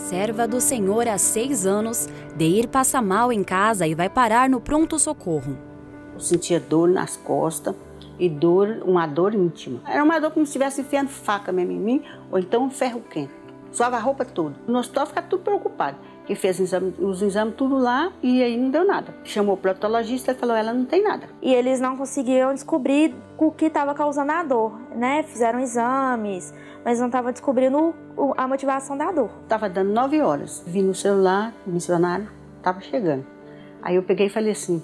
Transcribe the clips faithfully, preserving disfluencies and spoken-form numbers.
Serva do Senhor há seis anos, Deir passa mal em casa e vai parar no pronto-socorro. Eu sentia dor nas costas e dor, uma dor íntima. Era uma dor como se estivesse enfiando faca mesmo em mim, ou então um ferro quente. Suava a roupa toda. No hospital ficava tudo preocupado, que fez exame, os exames tudo lá e aí não deu nada. Chamou o proctologista e falou, ela não tem nada. E eles não conseguiam descobrir o que estava causando a dor, né? Fizeram exames, mas não estavam descobrindo a motivação da dor. Estava dando nove horas, vi no celular, o missionário estava chegando. Aí eu peguei e falei assim,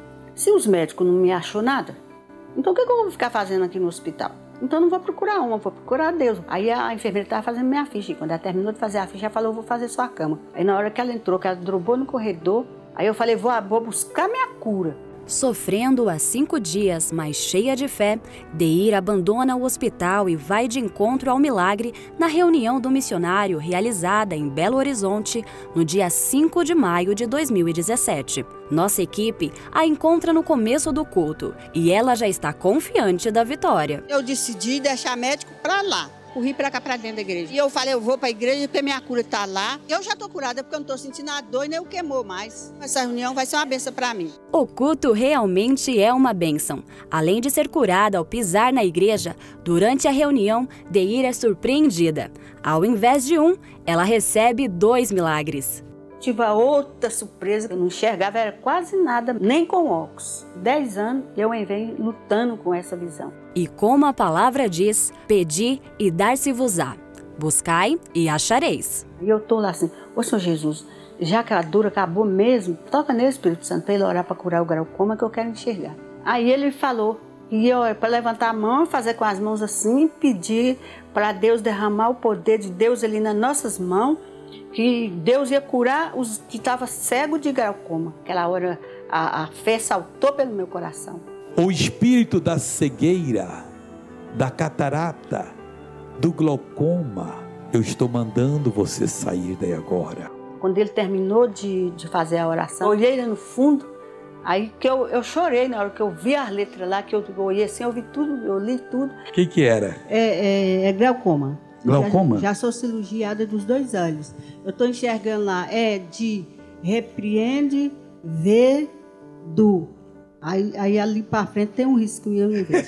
se os médicos não me achou nada, então o que eu vou ficar fazendo aqui no hospital? Então eu não vou procurar uma, vou procurar Deus. Aí a enfermeira estava fazendo minha ficha, e quando ela terminou de fazer a ficha, ela falou, eu vou fazer sua cama. Aí na hora que ela entrou, que ela drobou no corredor, aí eu falei, vou, vou buscar minha cura. Sofrendo há cinco dias, mas cheia de fé, Deir abandona o hospital e vai de encontro ao milagre na reunião do missionário realizada em Belo Horizonte no dia cinco de maio de dois mil e dezessete. Nossa equipe a encontra no começo do culto e ela já está confiante da vitória. Eu decidi deixar médico para lá. Corri para cá, para dentro da igreja. E eu falei, eu vou para a igreja porque minha cura está lá. Eu já estou curada porque eu não estou sentindo a dor e nem o queimou mais. Essa reunião vai ser uma bênção para mim. O culto realmente é uma bênção. Além de ser curada ao pisar na igreja, durante a reunião, Deir é surpreendida. Ao invés de um, ela recebe dois milagres. Tive a outra surpresa, eu não enxergava, era quase nada, nem com óculos. Dez anos eu venho lutando com essa visão. E como a palavra diz, pedi e dar-se-vos-á. Buscai e achareis. E eu estou lá assim, ô Senhor Jesus, já que a dor acabou mesmo, toca nele, Espírito Santo, para ele orar para curar o glaucoma que eu quero enxergar. Aí ele falou, e eu para levantar a mão, fazer com as mãos assim, pedir para Deus derramar o poder de Deus ali nas nossas mãos, que Deus ia curar os que estavam cegos de glaucoma. Aquela hora a, a fé saltou pelo meu coração. O espírito da cegueira, da catarata, do glaucoma, eu estou mandando você sair daí agora. Quando ele terminou de, de fazer a oração, eu olhei lá no fundo, aí que eu, eu chorei na hora que eu vi as letras lá, que eu, eu olhei assim, eu vi tudo, eu li tudo. O que que era? É, é, é glaucoma. Glaucoma? Já, já sou cirurgiada dos dois olhos. Eu estou enxergando lá, é de repreende, vê, do. Aí, aí ali para frente tem um risco e eu não vejo.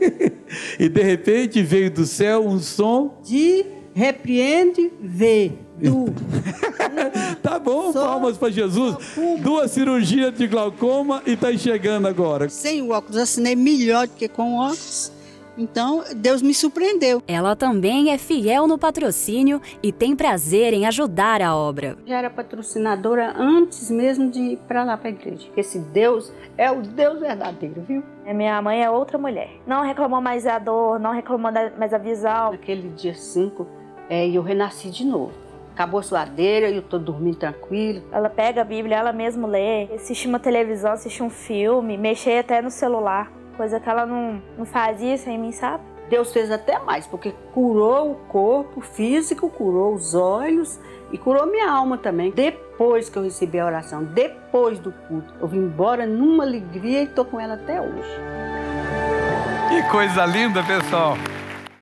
E de repente veio do céu um som de repreende, vê, do. Tá bom, Só palmas para Jesus. Glaucoma. Duas cirurgias de glaucoma e está enxergando agora. Sem o óculos, assinei melhor do que com óculos. Então, Deus me surpreendeu. Ela também é fiel no patrocínio e tem prazer em ajudar a obra. Já era patrocinadora antes mesmo de ir para lá para a igreja. Esse Deus é o Deus verdadeiro, viu? Minha mãe é outra mulher. Não reclamou mais da dor, não reclamou mais da visão. Naquele dia cinco, é, eu renasci de novo. Acabou a suadeira e eu estou dormindo tranquilo. Ela pega a Bíblia, ela mesma lê, assiste uma televisão, assiste um filme, mexer até no celular. Coisa que ela não, não fazia sem mim, sabe? Deus fez até mais, porque curou o corpo físico, curou os olhos e curou minha alma também. Depois que eu recebi a oração, depois do culto, eu vim embora numa alegria e estou com ela até hoje. Que coisa linda, pessoal!